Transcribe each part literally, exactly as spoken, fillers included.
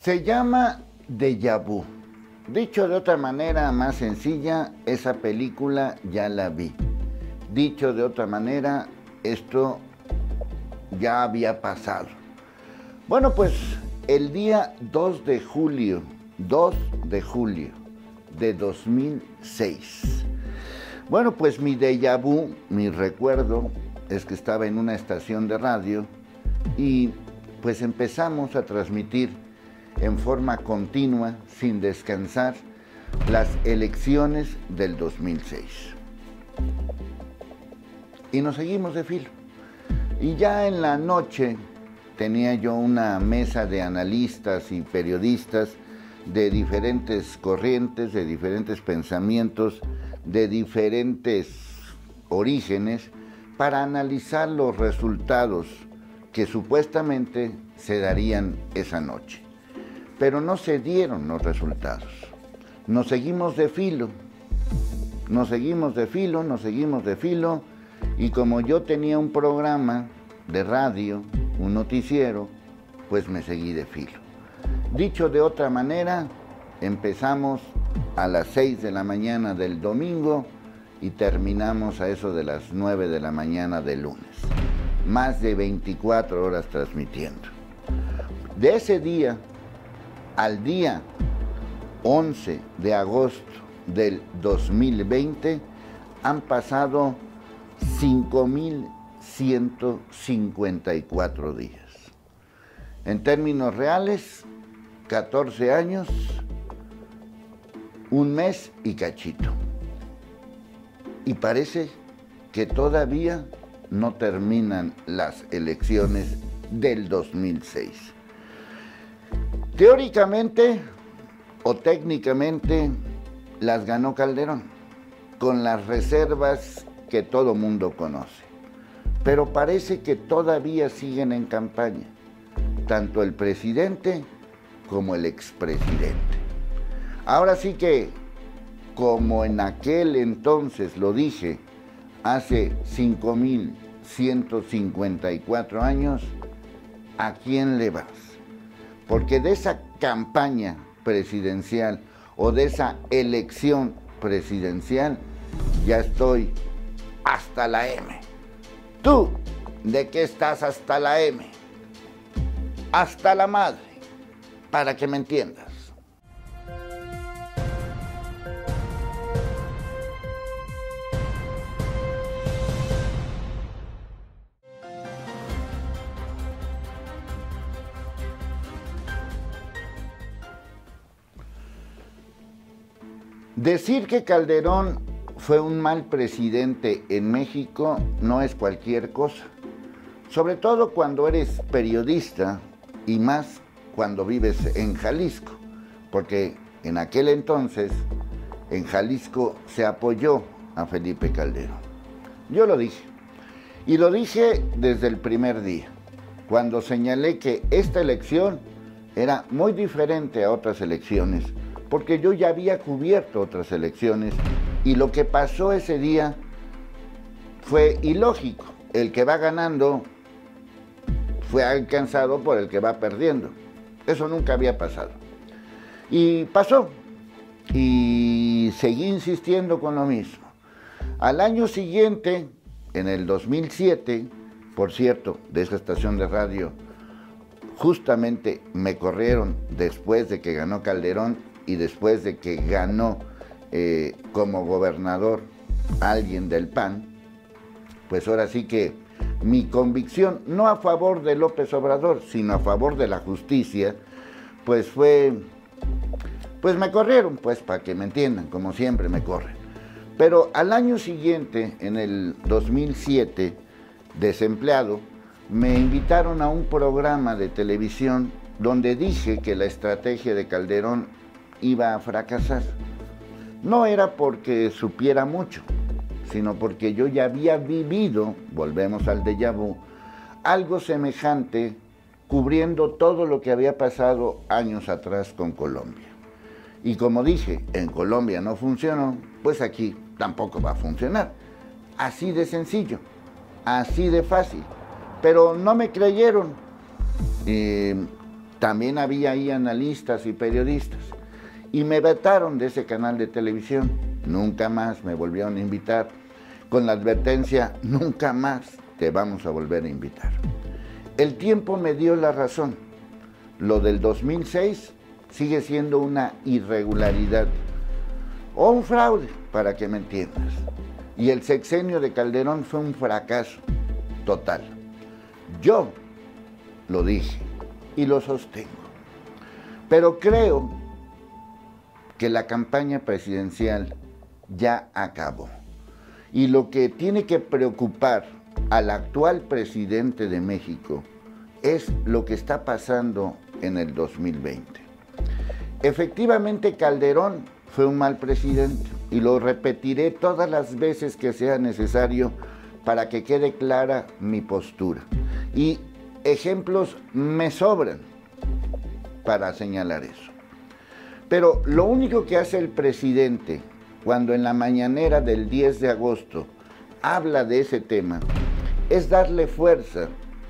Se llama Déjà Vu. Dicho de otra manera más sencilla, esa película ya la vi. Dicho de otra manera, esto ya había pasado. Bueno, pues el día dos de julio, dos de julio de dos mil seis. Bueno, pues mi déjà vu, mi recuerdo, es que estaba en una estación de radio y pues empezamos a transmitir en forma continua, sin descansar, las elecciones del dos mil seis. Y nos seguimos de filo. Y ya en la noche tenía yo una mesa de analistas y periodistas de diferentes corrientes, de diferentes pensamientos, de diferentes orígenes, para analizar los resultados que supuestamente se darían esa noche. Pero no se dieron los resultados. Nos seguimos de filo, nos seguimos de filo, nos seguimos de filo, y como yo tenía un programa de radio, un noticiero, pues me seguí de filo. Dicho de otra manera, empezamos a las seis de la mañana del domingo y terminamos a eso de las nueve de la mañana del lunes. Más de veinticuatro horas transmitiendo. De ese día al día once de agosto del dos mil veinte han pasado cinco mil ciento cincuenta y cuatro días. En términos reales, catorce años, un mes y cachito. Y parece que todavía no terminan las elecciones del dos mil seis. Teóricamente o técnicamente las ganó Calderón, con las reservas que todo mundo conoce. Pero parece que todavía siguen en campaña, tanto el presidente como el expresidente. Ahora sí que, como en aquel entonces lo dije, hace cinco mil ciento cincuenta y cuatro años, ¿a quién le vas? Porque de esa campaña presidencial o de esa elección presidencial ya estoy hasta la M. ¿Tú de qué estás hasta la M? Hasta la madre, para que me entiendas. Decir que Calderón fue un mal presidente en México no es cualquier cosa, sobre todo cuando eres periodista y más cuando vives en Jalisco, porque en aquel entonces en Jalisco se apoyó a Felipe Calderón. Yo lo dije, y lo dije desde el primer día, cuando señalé que esta elección era muy diferente a otras elecciones, porque yo ya había cubierto otras elecciones y lo que pasó ese día fue ilógico. El que va ganando fue alcanzado por el que va perdiendo. Eso nunca había pasado. Y pasó. Y seguí insistiendo con lo mismo. Al año siguiente, en el dos mil siete, por cierto, de esa estación de radio, justamente me corrieron después de que ganó Calderón y después de que ganó eh, como gobernador alguien del P A N, pues ahora sí que mi convicción, no a favor de López Obrador, sino a favor de la justicia, pues fue, pues me corrieron, pues para que me entiendan, como siempre me corren. Pero al año siguiente, en el dos mil siete, desempleado, me invitaron a un programa de televisión donde dije que la estrategia de Calderón iba a fracasar. No era porque supiera mucho, sino porque yo ya había vivido, volvemos al déjà vu, algo semejante cubriendo todo lo que había pasado años atrás con Colombia. Y como dije, en Colombia no funcionó, pues aquí tampoco va a funcionar. Así de sencillo, así de fácil. Pero no me creyeron. Eh, también había ahí analistas y periodistas, y me vetaron de ese canal de televisión. Nunca más me volvieron a invitar, con la advertencia, nunca más te vamos a volver a invitar. El tiempo me dio la razón. Lo del dos mil seis sigue siendo una irregularidad o un fraude, para que me entiendas. Y el sexenio de Calderón fue un fracaso total. Yo lo dije y lo sostengo. Pero creo que la campaña presidencial ya acabó. Y lo que tiene que preocupar al actual presidente de México es lo que está pasando en el dos mil veinte. Efectivamente, Calderón fue un mal presidente y lo repetiré todas las veces que sea necesario para que quede clara mi postura. Y ejemplos me sobran para señalar eso. Pero lo único que hace el presidente cuando en la mañanera del diez de agosto habla de ese tema es darle fuerza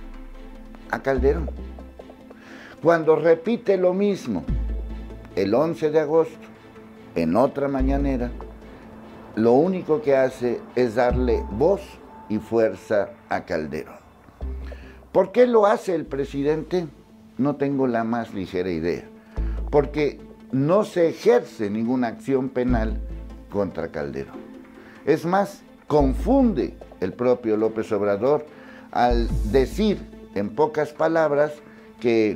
a Calderón. Cuando repite lo mismo el once de agosto en otra mañanera, lo único que hace es darle voz y fuerza a Calderón. ¿Por qué lo hace el presidente? No tengo la más ligera idea. Porque no se ejerce ninguna acción penal contra Calderón. Es más, confunde el propio López Obrador al decir, en pocas palabras, que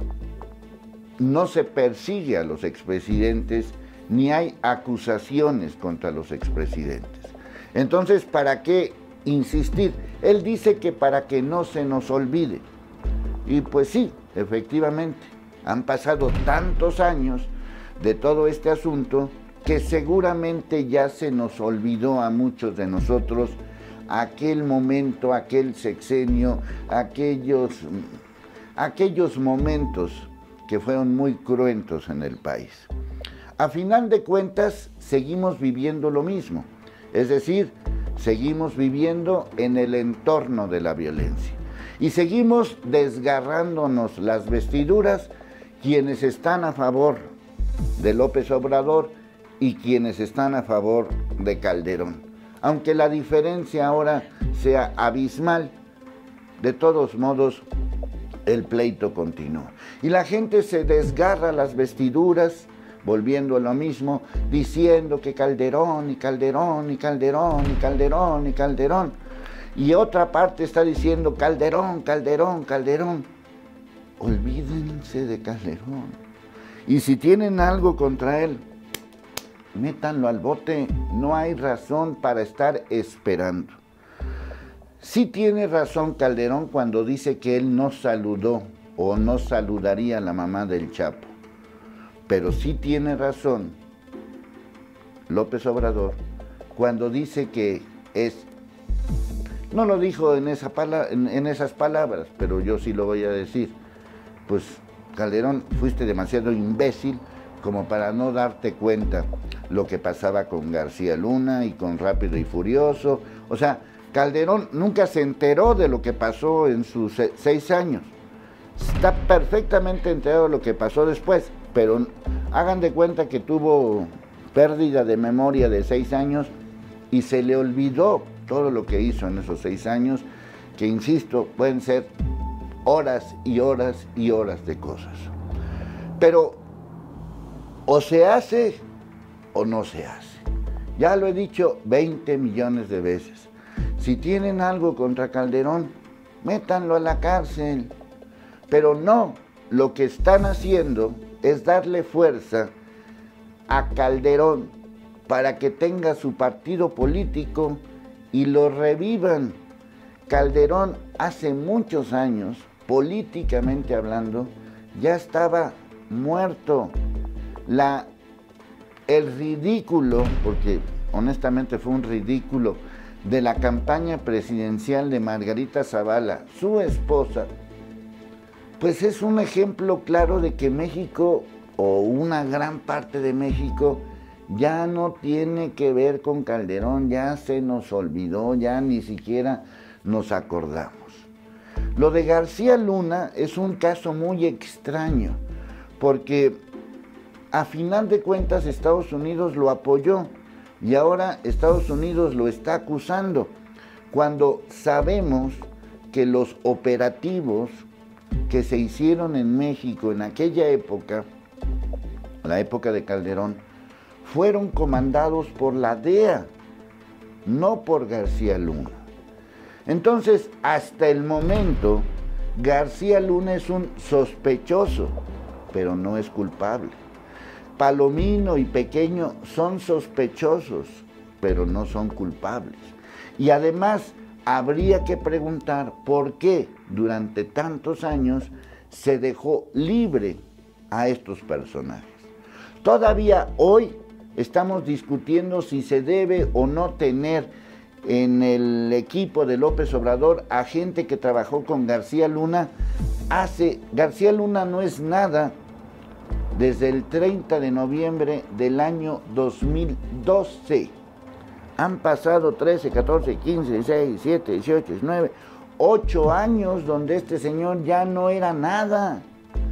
no se persigue a los expresidentes ni hay acusaciones contra los expresidentes. Entonces, ¿para qué insistir? Él dice que para que no se nos olvide. Y pues sí, efectivamente, han pasado tantos años de todo este asunto que seguramente ya se nos olvidó a muchos de nosotros aquel momento, aquel sexenio, aquellos, aquellos momentos que fueron muy cruentos en el país. A final de cuentas, seguimos viviendo lo mismo, es decir, seguimos viviendo en el entorno de la violencia y seguimos desgarrándonos las vestiduras quienes están a favor de López Obrador y quienes están a favor de Calderón. Aunque la diferencia ahora sea abismal, de todos modos, el pleito continúa. Y la gente se desgarra las vestiduras, volviendo a lo mismo, diciendo que Calderón y Calderón y Calderón y Calderón y Calderón. Y otra parte está diciendo Calderón, Calderón, Calderón. Olvídense de Calderón. Y si tienen algo contra él, métanlo al bote, no hay razón para estar esperando. Sí tiene razón Calderón cuando dice que él no saludó o no saludaría a la mamá del Chapo, pero sí tiene razón López Obrador cuando dice que es, no lo dijo en, esa pala, en, en esas palabras, pero yo sí lo voy a decir, pues Calderón, fuiste demasiado imbécil como para no darte cuenta lo que pasaba con García Luna y con Rápido y Furioso. O sea, Calderón nunca se enteró de lo que pasó en sus seis años. Está perfectamente enterado de lo que pasó después, pero hagan de cuenta que tuvo pérdida de memoria de seis años y se le olvidó todo lo que hizo en esos seis años, que insisto, pueden ser horas y horas y horas de cosas. Pero o se hace o no se hace. Ya lo he dicho veinte millones de veces. Si tienen algo contra Calderón, métanlo a la cárcel. Pero no, lo que están haciendo es darle fuerza a Calderón para que tenga su partido político y lo revivan. Calderón hace muchos años, políticamente hablando, ya estaba muerto. La, el ridículo, porque honestamente fue un ridículo, de la campaña presidencial de Margarita Zavala, su esposa, pues es un ejemplo claro de que México, o una gran parte de México, ya no tiene que ver con Calderón, ya se nos olvidó, ya ni siquiera nos acordamos. Lo de García Luna es un caso muy extraño, porque a final de cuentas Estados Unidos lo apoyó y ahora Estados Unidos lo está acusando, cuando sabemos que los operativos que se hicieron en México en aquella época, la época de Calderón, fueron comandados por la D E A, no por García Luna. Entonces, hasta el momento, García Luna es un sospechoso, pero no es culpable. Palomino y Pequeño son sospechosos, pero no son culpables. Y además, habría que preguntar por qué durante tantos años se dejó libre a estos personajes. Todavía hoy estamos discutiendo si se debe o no tener en el equipo de López Obrador a gente que trabajó con García Luna. Hace, García Luna no es nada desde el treinta de noviembre del año dos mil doce. Han pasado trece, catorce, quince, dieciséis, diecisiete, dieciocho, diecinueve, ocho años donde este señor ya no era nada.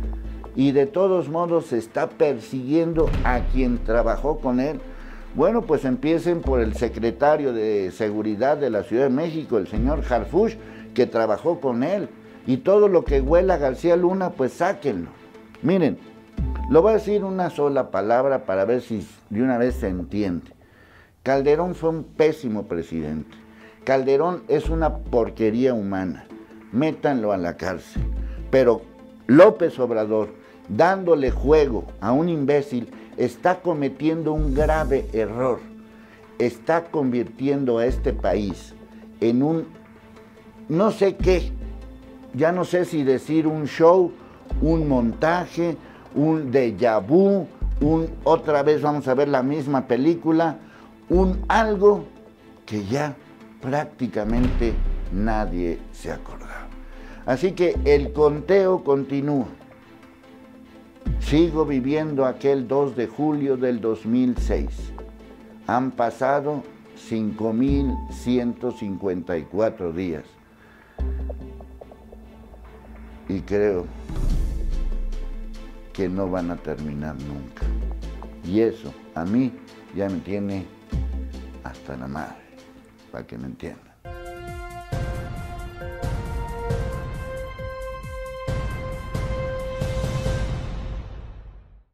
Y de todos modos se está persiguiendo a quien trabajó con él. Bueno, pues empiecen por el secretario de Seguridad de la Ciudad de México, el señor Harfuch, que trabajó con él. Y todo lo que huela a García Luna, pues sáquenlo. Miren, lo voy a decir una sola palabra para ver si de una vez se entiende. Calderón fue un pésimo presidente. Calderón es una porquería humana. Métanlo a la cárcel. Pero López Obrador, dándole juego a un imbécil, está cometiendo un grave error. Está convirtiendo a este país en un, no sé qué, ya no sé si decir un show, un montaje, un déjà vu, un otra vez vamos a ver la misma película, un algo que ya prácticamente nadie se acordaba. Así que el conteo continúa. Sigo viviendo aquel dos de julio del dos mil seis. Han pasado cinco mil ciento cincuenta y cuatro días. Y creo que no van a terminar nunca. Y eso a mí ya me tiene hasta la madre, para que me entiendan.